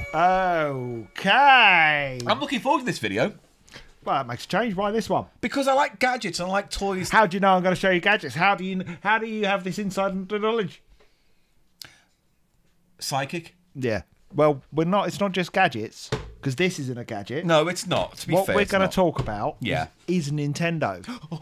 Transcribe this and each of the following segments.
Okay. I'm looking forward to this video. Well, that makes a change. Why this one? Because I like gadgets and I like toys. How do you know I'm going to show you gadgets? How do you have this inside knowledge? Psychic? Yeah. Well, it's not just gadgets, because this isn't a gadget. No, it's not. To be fair, what we're going to talk about is Nintendo.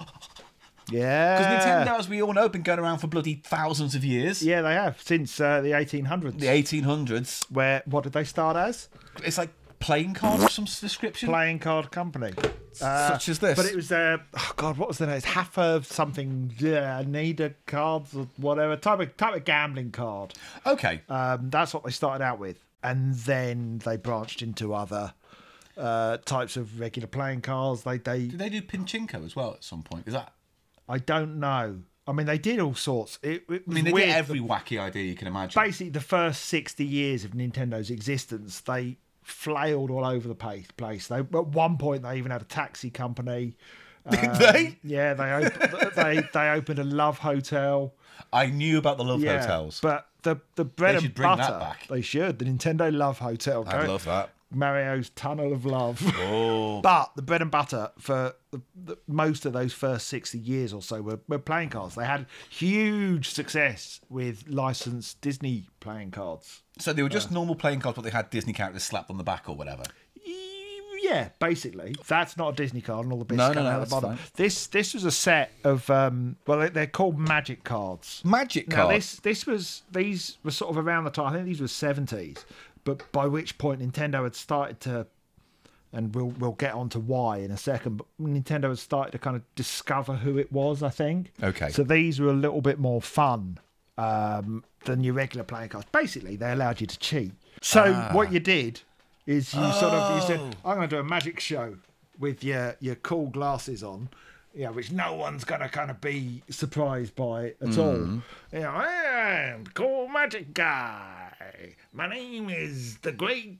Yeah. Because Nintendo, as we all know, have been going around for bloody thousands of years. Yeah, they have, since the 1800s. The 1800s. What did they start as? It's like playing cards of some description. Playing card company. Such as this. But it was, oh God, what was the name? It's Haffer something, Neda cards or whatever, type of gambling card. Okay. That's what they started out with. And then they branched into other types of regular playing cards. Did they do Pachinko as well at some point? Is that? I don't know. I mean, they did all sorts. They did every wacky idea you can imagine. Basically, the first 60 years of Nintendo's existence, they flailed all over the place. At one point, they even had a taxi company. Did they? Yeah, they opened a love hotel. I knew about the love hotels. But the bread and butter, that back. They should. The Nintendo Love Hotel. I'd love that. Mario's Tunnel of Love. Oh. But the bread and butter for most of those first 60 years or so were playing cards. They had huge success with licensed Disney playing cards. So they were just normal playing cards, but they had Disney characters slapped on the back or whatever. Yeah, basically. That's not a Disney card, and all the bits coming out the bottom. Fine. This was a set of they're called magic cards. Magic cards. Now these were sort of around the time. I think these were 70s, but by which point Nintendo had started to, and we'll get on to why in a second. But Nintendo had started to kind of discover who it was. I think. Okay. So these were a little bit more fun than your regular playing cards. Basically, they allowed you to cheat. So what you did is you said, I'm going to do a magic show with your cool glasses on, which no one's going to kind of be surprised by at all. I am the cool magic guy. My name is the great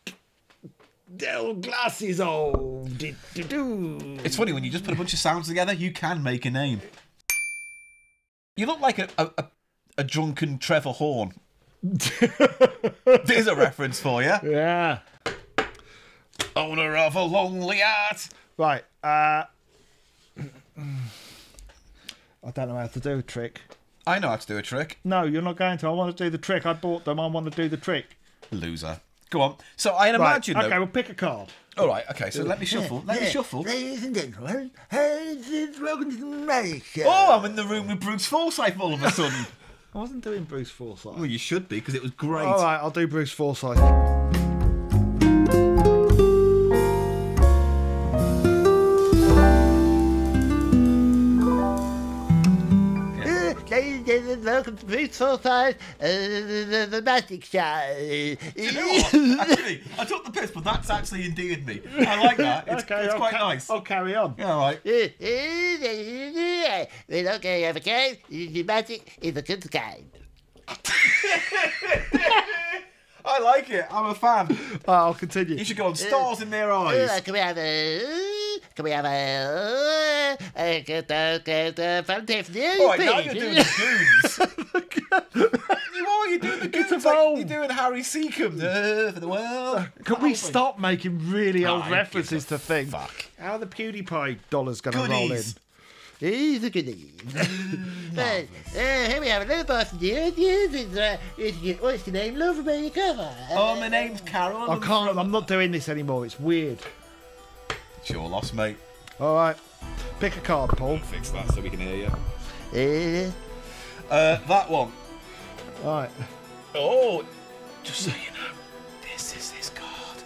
Del Glasses old. It's funny, when you just put a bunch of sounds together, you can make a name. You look like a drunken Trevor Horn. There's a reference for you. Yeah. Owner of a lonely heart. Right. I don't know how to do a trick. I know how to do a trick. No, you're not going to. I want to do the trick. I bought them. I want to do the trick. Loser. Go on. So I imagine. Okay, we'll pick a card. All right. Okay. So let me shuffle. Let me shuffle. Ladies and gentlemen, welcome to the Magic Show. Oh, I'm in the room with Bruce Forsyth all of a sudden. I wasn't doing Bruce Forsyth. Well, you should be, because it was great. All right, I'll do Bruce Forsyth. Ladies and gentlemen, welcome to Bruce Forsyth, the Magic Show. You know what? Actually, I took the piss, but that's actually endeared me. I like that. It's quite nice. I'll carry on. Yeah, all right. We're not going to have a game. The magic is a good game. I like it. I'm a fan. I'll continue. You should go on Stars in Their Eyes. Can we have a fun day for the All right, now you're doing the Goons. What are you doing? The Goons? It's like you're doing Harry Seacombe for the world. Can we stop making really old references to things? Fuck. How are the PewDiePie dollars going to roll in? He's a goodie. Here we have another person here. What's your name? Love about your cover. Oh, my name's Carol. I can't. I'm not doing this anymore. It's weird. It's your loss, mate. All right. Pick a card, Paul. Fix that so we can hear you. That one. All right. Oh, just so you know, this is his card.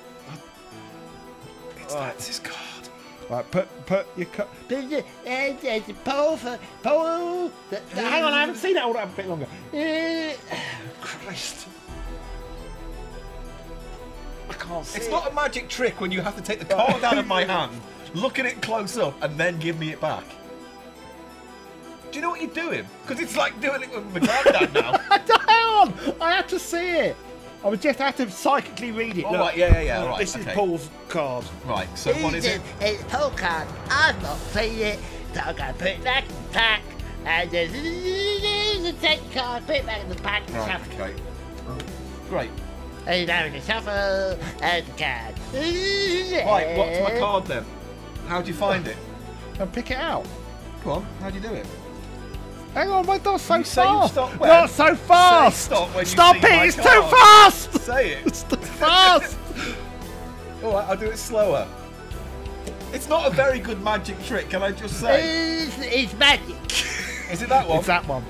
That's his card. Right, put your card. Paul. Hang on, I haven't seen it. Hold on a bit longer. Christ. I can't see It's not a magic trick when you have to take the card out of my hand, look at it close up, and then give me it back. Do you know what you're doing? Because it's like doing it with my granddad now. Hang on! I had to see it. I would just have to psychically read it. All Look, right, yeah, all right. This is Paul's card. Right, so what is it? It's Paul card. I've not seen it, so I'm going to put it back in the pack. And take the card, put it back in the pack. Right, okay. Great. And now the shuffle and the card. Right, what's my card then? How'd you find it? And pick it out. Go on, how'd you do it? Hang on, wait, not so You say you fast. stop when? Not so fast. Say stop when you Stop see it, my it's card. too fast. Say it. It's too fast. Alright, I'll do it slower. It's not a very good magic trick, can I just say? It's magic. Is it that one? It's that one.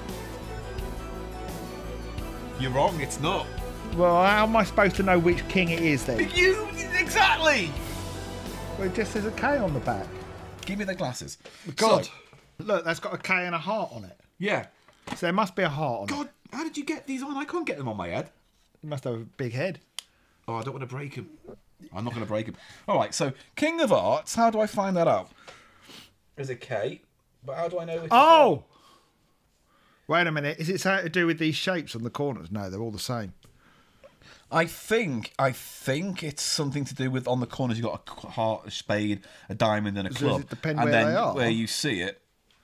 You're wrong, it's not. Well, how am I supposed to know which king it is then? You, exactly! Well, it just says a K on the back. Give me the glasses. God. So, Look, that's got a K and a heart on it. yeah. So there must be a heart on it. God, how did you get these on? I can't get them on my head. You must have a big head. Oh, I don't want to break them. I'm not going to break them. Alright, so King of Hearts, how do I find that out? There's a K, but how do I know which Oh! Wait a minute. Is it something to do with these shapes on the corners? No, they're all the same. I think it's something to do with on the corners you've got a heart, a spade, a diamond and a Does club. it depend and where then they are? where you see it.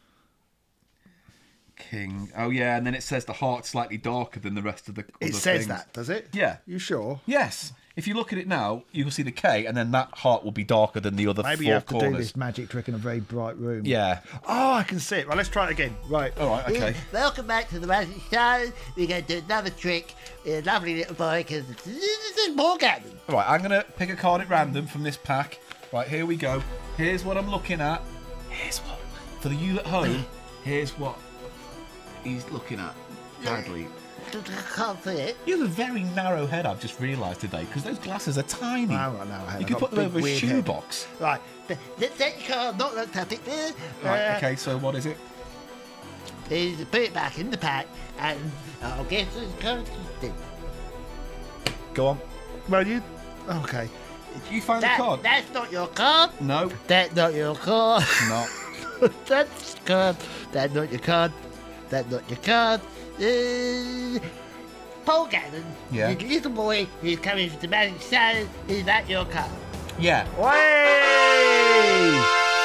King. Oh yeah, and then it says the heart's slightly darker than the rest of the It other says things. that, does it? Yeah. You sure? Yes. If you look at it now, you will see the K, and then that heart will be darker than the other Maybe four you have to corners. do this magic trick in a very bright room. Yeah. Oh, I can see it. Right, let's try it again. Right. All right. Okay. Welcome back to the magic show. We're going to do another trick. A lovely little boy, because this is more Gannon. All right. I'm gonna pick a card at random from this pack. Right. Here we go. Here's what I'm looking at. Here's what for the you at home. Here's what he's looking at. Badly. I can't see it. You have a very narrow head, I've just realised today, because those glasses are tiny. I haven't got no head. You I've can got put them big, over a weird head. shoebox. Right. Let's take your card, not looked at it there. Right, okay, so what is it? Is put it back in the pack, and I'll guess it's card. Go on. Well, you... Okay. Did you find the card? That's not your card. No, That's not your card. not. That's card. That's not your card. That's not your card. Paul Gannon, Yeah. the little boy who's coming to the magic show, is that your card? Yeah. Way!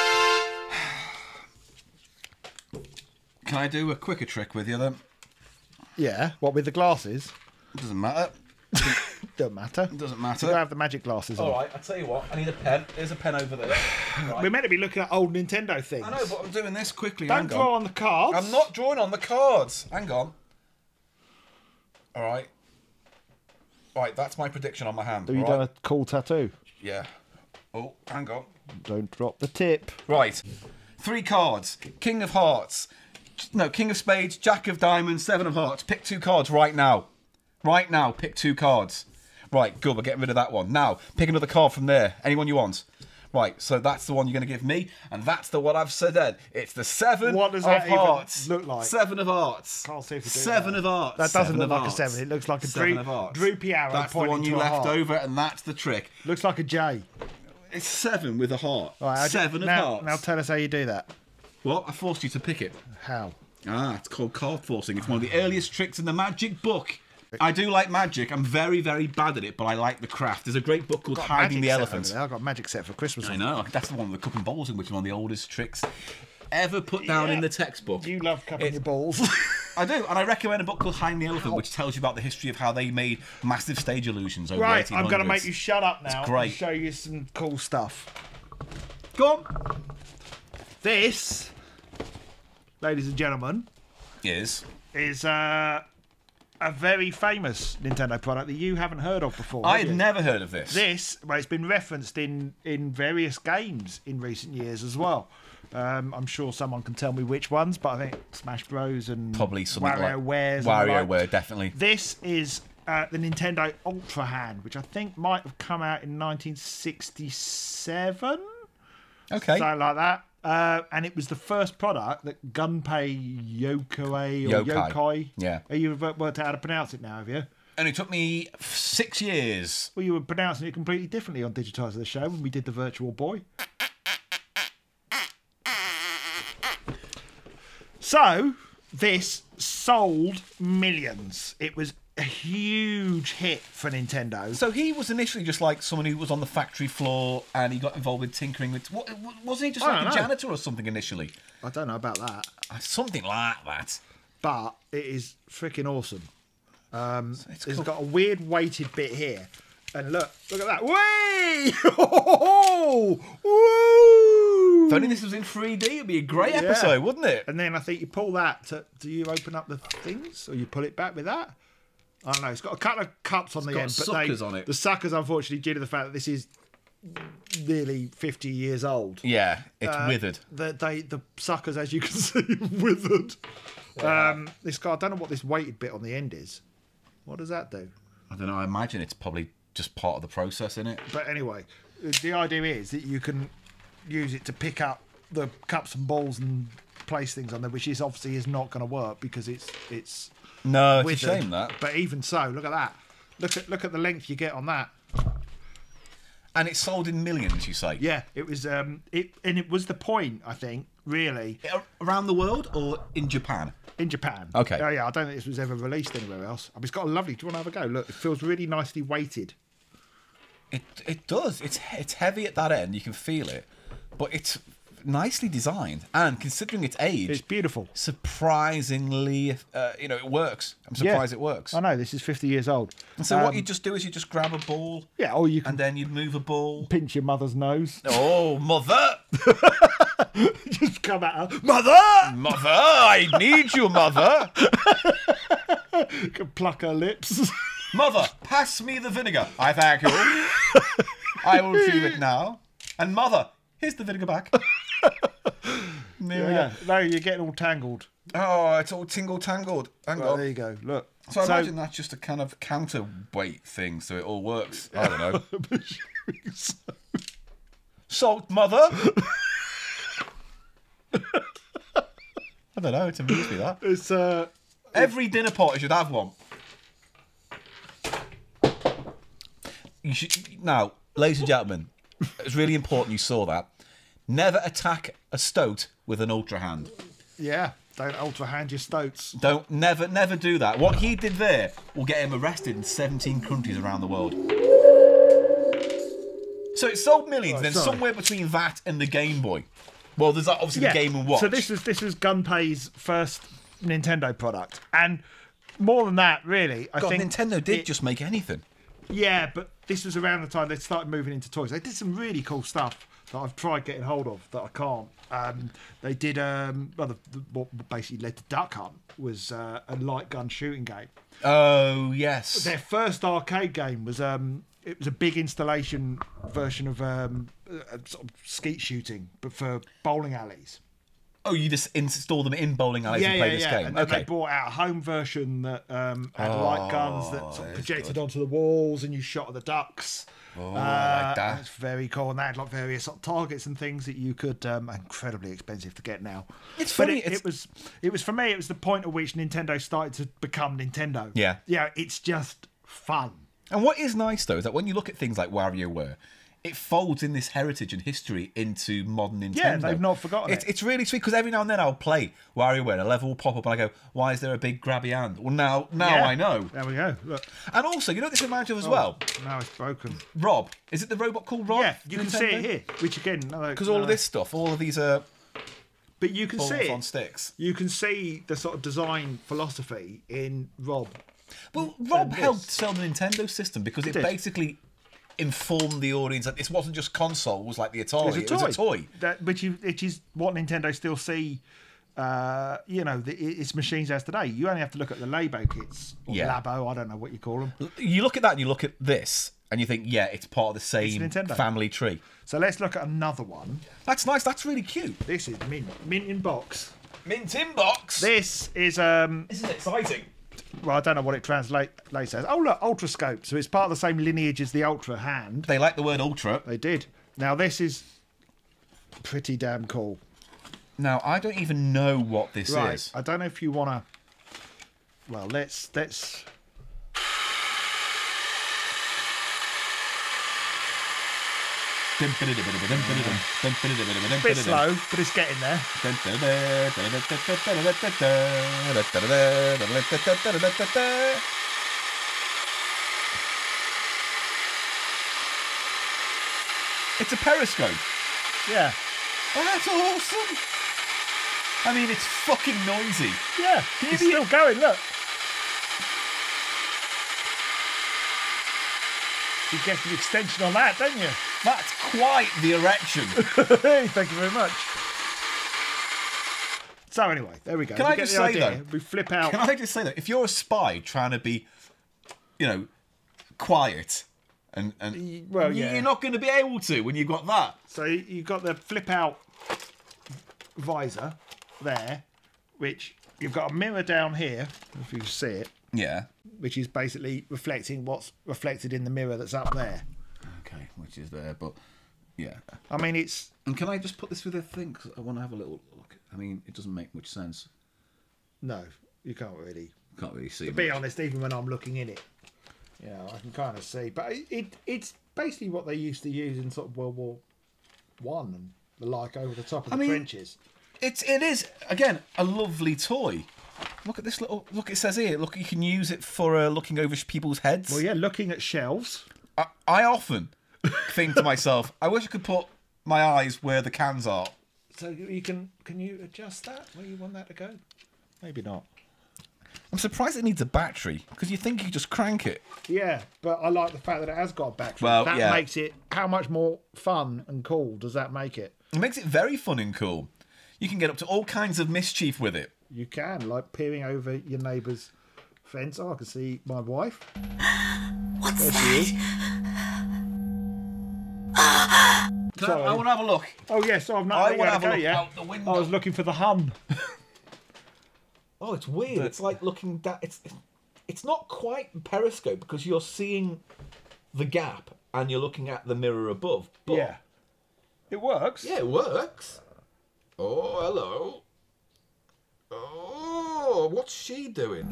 Can I do a quicker trick with you then? Yeah. What, with the glasses? It doesn't matter. Don't matter. It doesn't You matter. don't have the magic glasses on. All right, I'll tell you what. I need a pen. There's a pen over there. Right. We're meant to be looking at old Nintendo things. I know, but I'm doing this quickly. Don't Hang draw on. on the cards. I'm not drawing on the cards. Hang on. All right. Right, that's my prediction on my hand. Have you all done right? a cool tattoo? Yeah. Oh, hang on. Don't drop the tip. Right. 3 cards. King of Hearts. No, King of Spades, Jack of Diamonds, 7 of Hearts. Pick 2 cards right now. Right now, pick 2 cards. Right, good, we're getting rid of that one. Now, pick another card from there. Anyone you want. Right, so that's the one you're going to give me, and that's the one I've said. It's the 7 What does of that even Hearts. look like? 7 of Hearts. Can't see if you do 7 that. of Hearts. That doesn't 7 look of like a hearts. 7. It looks like a 7 of Hearts. droopy arrow That's the pointing one you to a left heart. over, and that's the trick. Looks like a J. It's 7 with a heart. Right, 7 of now, Hearts. Now tell us how you do that. What? I forced you to pick it. How? Ah, it's called card forcing. It's one of the earliest tricks in the magic book. I do like magic. I'm very, very bad at it, but I like the craft. There's a great book called Hiding the Elephant. I've got a magic set for Christmas. I know. That's the one with the cup and bowls in, which is one of the oldest tricks ever put down in the textbook. You love cupping your balls. I do, and I recommend a book called Hiding the Elephant, which tells you about the history of how they made massive stage illusions over Right, 1800s. I'm going to make you shut up now It's great. and show you some cool stuff. Go on. This, ladies and gentlemen, Is a very famous Nintendo product that you haven't heard of before. I have had you? never heard of this. This, well, it's been referenced in various games in recent years as well. I'm sure someone can tell me which ones, but I think Smash Bros and Probably something like WarioWare. WarioWare, definitely. This is the Nintendo Ultrahand, which I think might have come out in 1967. Okay. Something like that. And it was the first product that Gunpei Yokai. Yeah. You've worked out how to pronounce it now, have you? And it took me 6 years. Well, you were pronouncing it completely differently on Digitiser the show when we did the Virtual Boy. So, this sold millions. It was a huge hit for Nintendo. So he was initially just like someone who was on the factory floor and he got involved with tinkering with... Wasn't he just I like a don't know. janitor or something initially? I don't know about that, Something like that. but it is freaking awesome. It's It's cool. got a weird weighted bit here. And look at that. Whee! Oh, woo! If only this was in 3D, it'd be a great episode, wouldn't it? And then I think you pull that. Do you open up the things, or you pull it back with that? I don't know. It's got a couple of cups on the got end, but suckers on it. the suckers, unfortunately, due to the fact that this is nearly 50 years old. Yeah, it's withered. The suckers, as you can see, withered. This guy, I don't know what this weighted bit on the end is. What does that do? I don't know. I imagine it's probably just part of the process, in it. But anyway, the idea is that you can use it to pick up the cups and balls and place things on there, which is obviously is not going to work because it's No, it's withered. a shame that. But even so, look at that. Look at the length you get on that. And it's sold in millions, you say? Yeah, it was it was the point, I think, really, Around the world or in Japan? in Japan. Okay. Oh yeah, I don't think this was ever released anywhere else. I mean, it's got a lovely. Do you want to have a go? Look, it feels really nicely weighted. It does. It's heavy at that end. You can feel it, but it's nicely designed. And considering its age, It's beautiful. surprisingly, it works. I'm surprised it works. I know this is 50 years old. And so what you just do is you just grab a ball, Yeah, or you can and then you move a ball. pinch your mother's nose. Oh, mother! Just come at her, mother. Mother! I need you, mother! You can pluck her lips. Mother, pass me the vinegar. I thank you. I will retrieve it now. And mother, here's the vinegar back. There we go. Yeah. No, you're getting all tangled. Oh, it's all tingle-tangled. Hang Oh, on. there you go. Look. So I imagine that's just a kind of counterweight thing, so it all works. I don't know. Salt, mother. I don't know. It's amused me that. It's Every dinner party should have one. You should now, ladies and gentlemen. It's really important you saw that. Never attack a stoat with an ultra hand. yeah. Don't ultra hand your stoats. Don't never do that. What he did there will get him arrested in 17 countries around the world. So it sold millions. Oh, then sorry. somewhere between that and the Game Boy. Well, there's obviously the Game and Watch. So this was Gunpei's first Nintendo product, and more than that, really, I God, think Nintendo did just make anything. Yeah, but this was around the time they started moving into toys. They did some really cool stuff that I've tried getting hold of that I can't. They did what basically led to Duck Hunt was a light gun shooting game. Oh yes. Their first arcade game was it was a big installation version of sort of skeet shooting, but for bowling alleys. Oh, you just install them in bowling alleys and play this game. And then Okay. they brought out a home version that had light guns that sort of projected onto the walls, and you shot at the ducks. Oh, I like that. It's very cool, and they had like various sort of targets and things that you could incredibly expensive to get now. It's But funny. it was for me. It was the point at which Nintendo started to become Nintendo. Yeah. Yeah. It's just fun. And what is nice though is that when you look at things like WarioWare, it folds in this heritage and history into modern Nintendo. Yeah, they've not forgotten it. It's really sweet because every now and then I'll play WarioWare and a level will pop up and I go, why is there a big grabby hand? Well, now Yeah. I know. There we go. Look. And also, you know what this reminds you of as well? Now it's broken. Rob. Is it the robot called Rob? Yeah, you can see it here. Which again, Because all of this stuff, all of these are but you can balls see on it. sticks. You can see the sort of design philosophy in Rob. Well, Rob this. helped sell the Nintendo system because it did. basically informed the audience that this wasn't just consoles like the Atari. It's a toy. It was a toy. Which is what Nintendo still see. Its machines as today. You only have to look at the Labo kits or Yeah. Labo. I don't know what you call them. You look at that and you look at this and you think, yeah, it's part of the same Nintendo. family tree. So let's look at another one. That's nice. That's really cute. This is mint in box. Mint in box. This is This is exciting. well, I don't know what it translates as. Oh look, Ultrascope. So it's part of the same lineage as the Ultra Hand. They like the word ultra. They did. Now this is pretty damn cool. Now, I don't even know what this Right. is. I don't know if you want to. Well, let's. Bit slow, but it's getting there. It's a periscope. Yeah. Oh, that's awesome. I mean, it's fucking noisy. Yeah. It's still going. Look. You get an extension on that, don't you? That's quite the erection. Thank you very much. So anyway, there we go. Can I just say though? We flip out. Can I just say that if you're a spy trying to be, quiet, and well, yeah, you're not going to be able to when you've got that. So you've got the flip out visor there, which you've got a mirror down here, if you can see it. Yeah. Which is basically reflecting what's reflected in the mirror that's up there. Okay, which is there, but yeah. I mean, it's. And can I just put this with a thing? Because I want to have a little look. I mean, it doesn't make much sense. No, you can't really. Can't really see. To be honest, even when I'm looking in it, I can kind of see. But it's basically what they used to use in sort of World War One and the like over the top of the trenches. It is again a lovely toy. Look at this little. Look, it says here. Look, you can use it for looking over people's heads. Well, yeah, looking at shelves. I often think to myself, I wish I could put my eyes where the cans are. So you can you adjust that where you want that to go? Maybe not. I'm surprised it needs a battery because you think you could just crank it. Yeah, but I like the fact that it has got a battery. Well, that makes it. How much more fun and cool does that make it? It makes it very fun and cool. You can get up to all kinds of mischief with it. You can, like peering over your neighbour's fence. Oh, I can see my wife. What's there that? she is. I want to have a look. Oh yes, I've not. I want to have a look yet. out the window. I was looking for the Hun. Oh, it's weird. It's like looking down. It's not quite periscope because you're seeing the gap and you're looking at the mirror above. But yeah, it works. Yeah, it works. Oh, hello. Oh, what's she doing?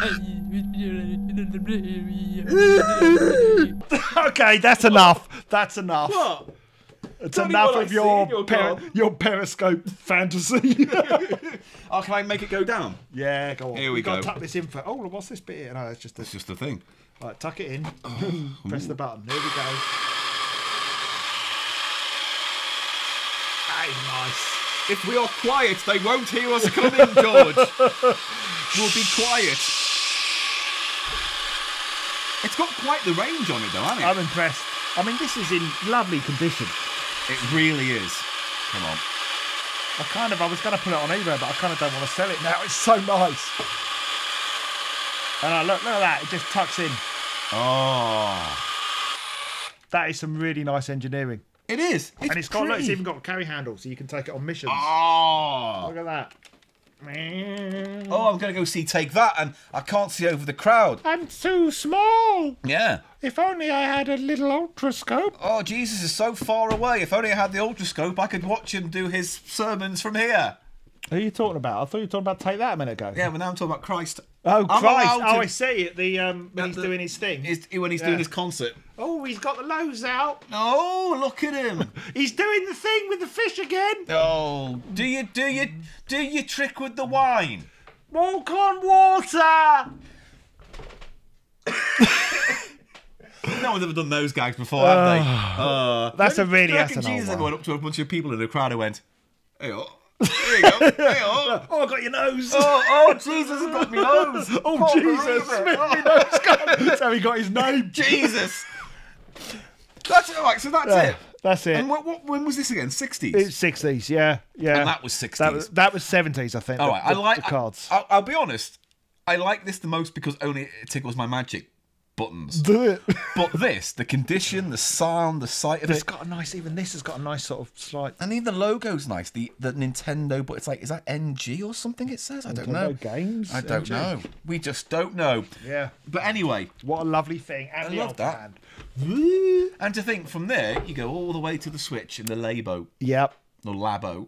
Okay, that's enough. That's enough. What? It's Tell me enough what of I your see in your your periscope fantasy. Oh, can I make it go down? Yeah, go on. Here we You've got go. to tuck this in for. Oh, what's this bit here? No, it's just It's just a thing. Right, tuck it in. Press the button. Here we go. That is nice. If we are quiet, they won't hear us coming, George. We'll be quiet. It's got quite the range on it, though, hasn't it? I'm impressed. I mean, this is in lovely condition. It really is. Come on. I was going to put it on eBay, but I kind of don't want to sell it now. It's so nice. And look at that. It just tucks in. Oh. That is some really nice engineering. It is. And it's got, look, it's even got a carry handle, so you can take it on missions. Oh. Look at that. Oh, I'm going to go see Take That, and I can't see over the crowd. I'm too small. Yeah. If only I had a little ultrascope. Oh, Jesus is so far away. If only I had the ultrascope, I could watch him do his sermons from here. Who are you talking about? I thought you were talking about Take That a minute ago. Yeah, but now I'm talking about Christ. Oh, I'm Christ. allowed to- Oh, I see it. When he's doing his thing. When he's doing his concert. Oh, he's got the nose out. Oh, look at him. He's doing the thing with the fish again. Oh, do you trick with the wine? Walk on water. No one's ever done those gags before, have they? That's a really I reckon asinine Jesus ever one. went up to a bunch of people in the crowd and went, "Hey, oh, there you go, hey, oh." Oh, I got your nose. Oh, Jesus has got me nose. Oh, Can't Jesus. believe it. My nose gone. That's how he got his name. Jesus. That's it. Right, so that's it. That's it. And when was this again? 60s? It's 60s, yeah. And that was 60s. That was 70s, I think. All right, I like the cards. I'll be honest. I like this the most because only it tickles my magic buttons. Do it. But this, the condition, the sound, the sight of It's it. got a nice, even this has got a nice sort of slight. And even the logo's nice. The Nintendo, but it's like, is that NG or something it says? I don't know. Games. I don't know. We just don't know. Yeah. But anyway. What a lovely thing. And I the love that. hand. And to think from there, you go all the way to the Switch in the Labo. Yep. Or Labo.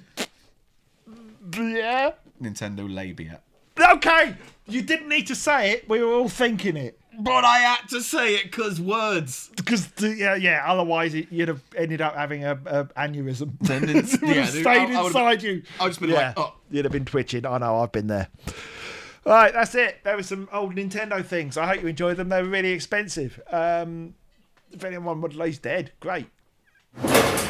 Yeah. Nintendo Labia. Okay. You didn't need to say it. We were all thinking it. But I had to say it because words. Because, yeah, otherwise you'd have ended up having a aneurysm. Then it would have stayed inside you. I would have been like, oh. You'd have been twitching. I know, I've been there. All right, that's it. There were some old Nintendo things. I hope you enjoyed them. They were really expensive. If anyone would, he's dead. Great.